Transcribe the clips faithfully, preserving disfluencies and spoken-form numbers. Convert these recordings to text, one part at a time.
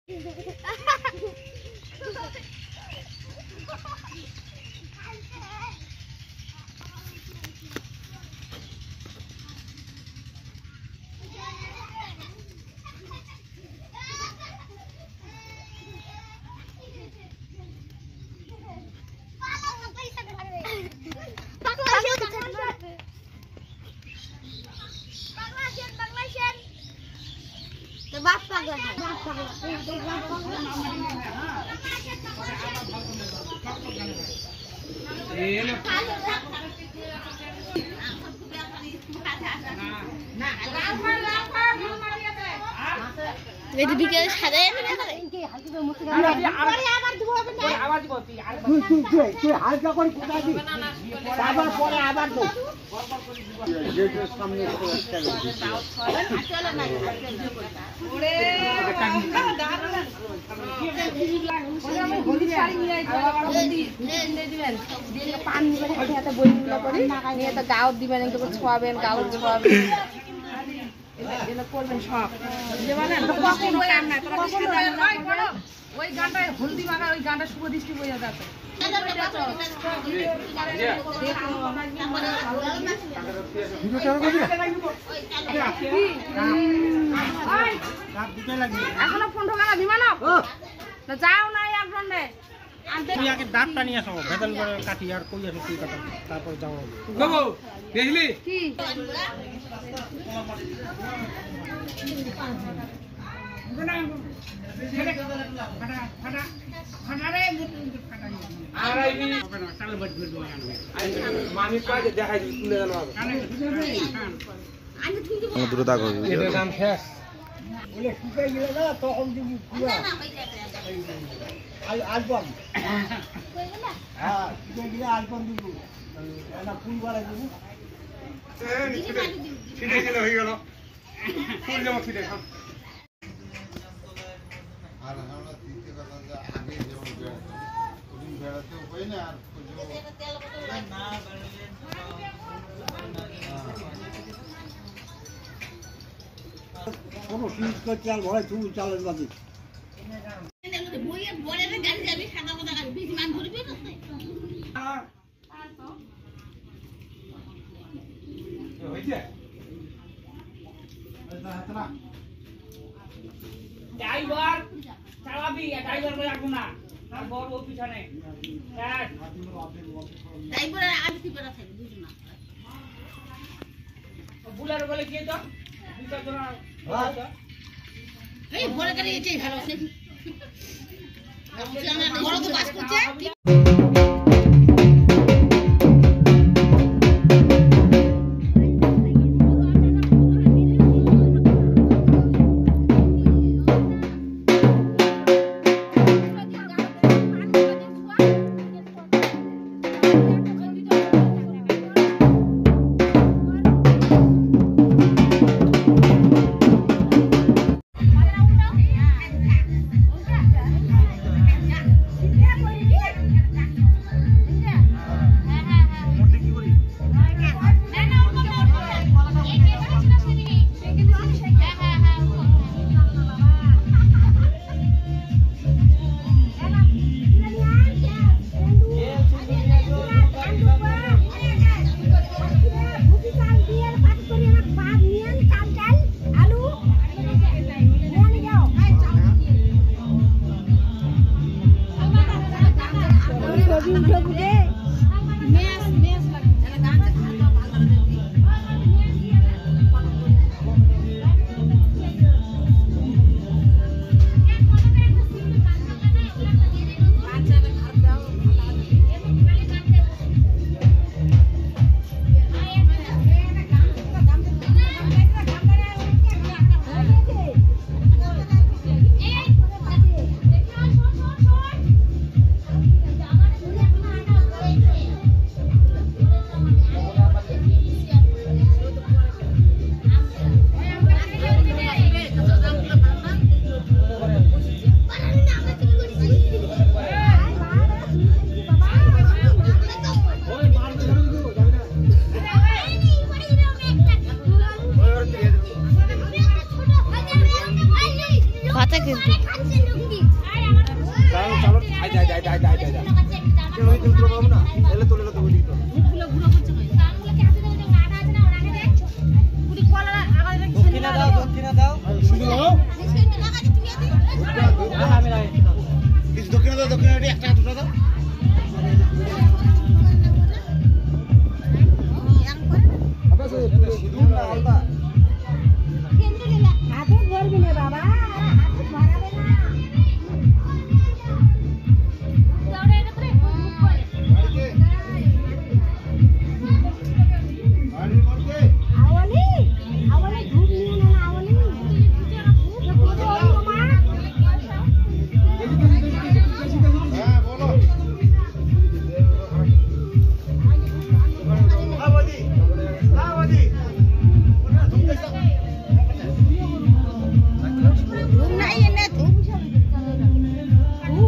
बाप पागल है बाप पागल ये ना ना राफर राफर घुल मारिया दे ये तो बिके सादे इनके हल्के में मुझसे अरे আবার দিব পরে আবার দিব তুই তুই তুই তুই হালকা করে কুটা দি আবার পরে আবার দে গেটের সামনে চলে চলে না ওরে দাঁড়ান আমি হলি শাড়ি নিয়ে আইছি আবার হলি নিয়ে দিবেন দিয়ে পান নিবেন হাতে বই নিলা করে নিয়ে তো গাও দিবেন একটু ছোয়াবেন গাও ছোয়াবেন এগুলো করবেন সব যে মানে কখন ওই কাম না তোরা সাদা ওই পড়ো ওই গানটা হলদি মাখা ওই গানটা শুভ দৃষ্টি বইয়া যাচ্ছে এখনো ফোন ঢোকা না বিমান যাও না একজন রে তুই আগে দাঁতটা নিয়ে আসো ভেতল করে কাটি আর কই আসো তুই কথা তারপর যাও বাবু দেখলি কি মামি কাজে দেখাই দিই তুলে দেন বাবা আমি দ্রুত আগে এটার দাম শেষ বলে শুকাই গেল না তখন দিবি পুরো অ্যালবাম হ্যাঁ শুকাই গেলে অ্যালবাম দিব না ফুল বাড়াই দিব ছিটে গেলে হয়ে গেল ফুল জমা ছিটে খাও আর আমরা তিনটে কথা যে আগে যেমন কোন বেড়াতে হয় না আর না কোনো ফিজ করে চাল ভরে তুই চালের বাজি বইয়ে বলে গাড়ি যাবি সাদা কথা গাড়ি বেশি মান ধরবি না হইছে ড্রাইভার চালাবি ড্রাইভার করে রাখবো না তার বড় ও পিছনে ড্রাইভার আগে কি বেরা থাকে বুঝি না বুলার বলে কি তো দুটো জন এই বড় গাড়ি এটাই ভালো আছে বড় তো বাস করছে চলো আই যাই যাই যাই যাই যাই কেন ওই তুলতে পারবো না এলে তুলে তো ওদিকে তো মুখগুলো ঘুরো করছে কই কানগুলো কি হাতে দাও আটা আছে না ওর আগে দেখছো পুরি কলা আগে দেখছো দক্ষিণা দাও দক্ষিণা দাও শুধু দাও নিশ্চয়ই লাগা দি তুমি আদি না আমি নাই কিছু দক্ষিণা দাও দক্ষিণা দিয়ে একটা দুটো দাও আবে শুধু না আলদা কিন্তু দিলা হাতে ধরবি না বাবা হাতে ধরাবে না দৌড়ে এটা করে মুখ করে বাড়ি করতে আওয়ালি আওয়ালি ধূপ নিয়ে না আওয়ালি হ্যাঁ বলো আবাদি আবাদি ধূপ নাই এনে ধূপ ধূপ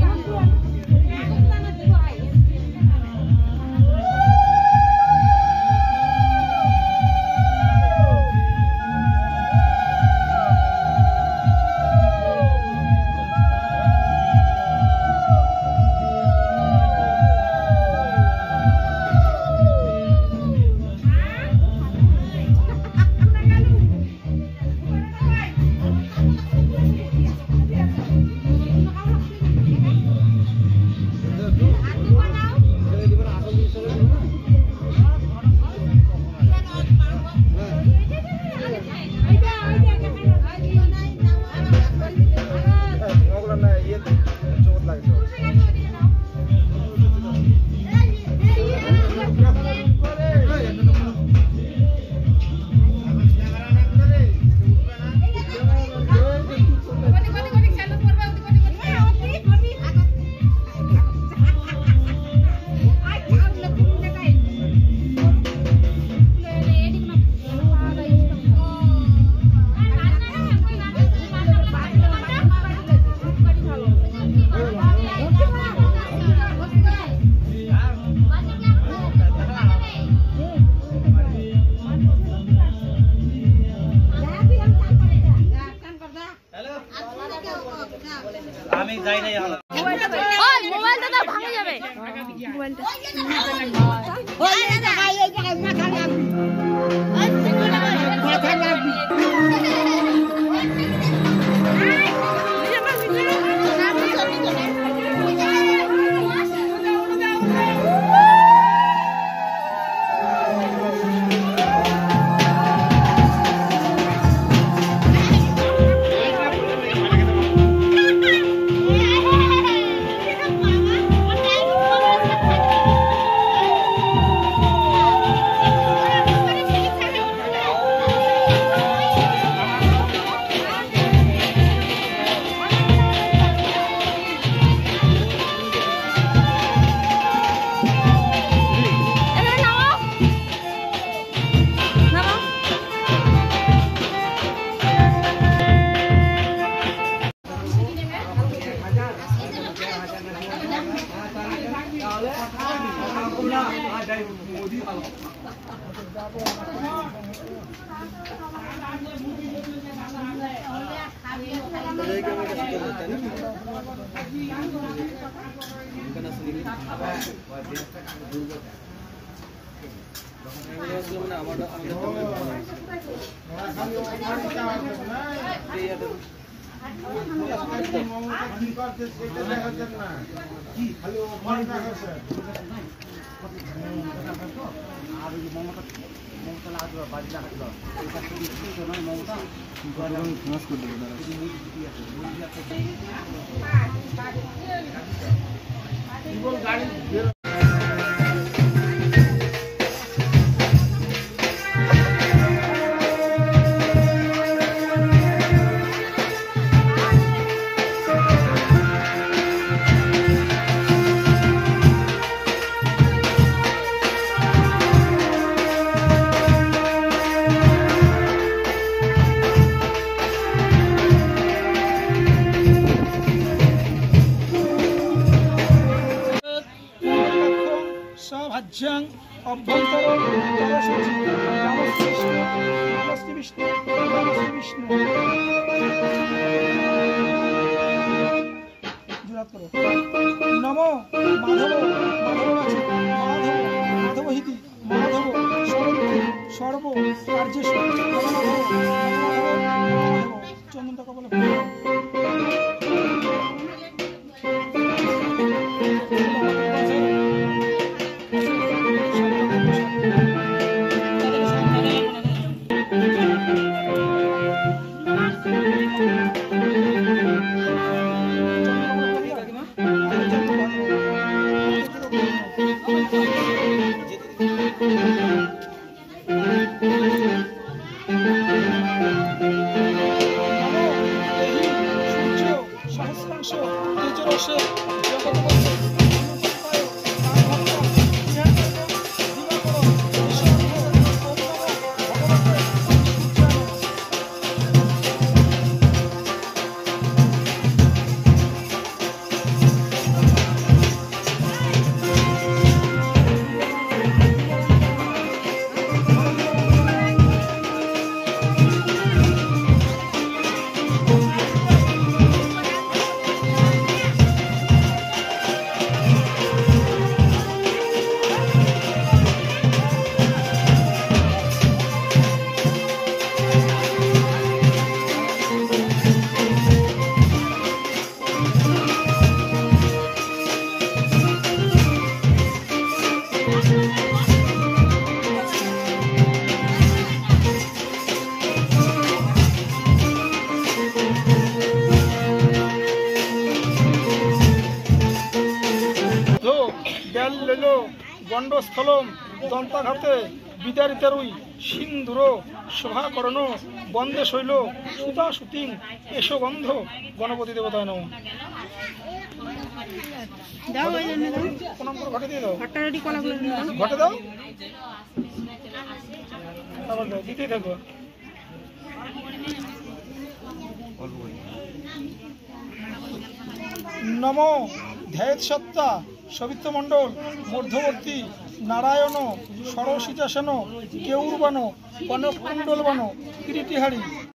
ওগুলো না ইয়ে চোট লাগছে আমি যাই নাই হলো ওই মোবাইলটা দাও ভাঙে যাবে মোবাইলটা ওই এই জায়গায় এই জায়গায় মাথা লাগবে মাথা লাগবে ভাজ্যাং অভ্যন্তর জলসূচি নমস্তে বিষ্ণু নমস্তে বিষ্ণু নমস্তে বিষ্ণু মাধব মাধব আছে মাধব মাধব হিতি মাধব সর্ব কার্যেশ চন্দন টাকা বলে গণ্ডস্থলম দন্তাঘাতে বিদারিতারুই সিন্ধুর শোভাকরণ বন্দে শৈল সুতা সুতিং এসো গন্ধ গণপতি দেবতায় নম। ঘটে দিয়ে দাও ঘটে দাও আবার দাও দিতেই থাকবো। নম ধ্যাত সত্তা সবিত্র মণ্ডল মধ্যবর্তী নারায়ণ ষড়শিচাসন কেউরবান কনককুণ্ডলবান কিরিটিহারি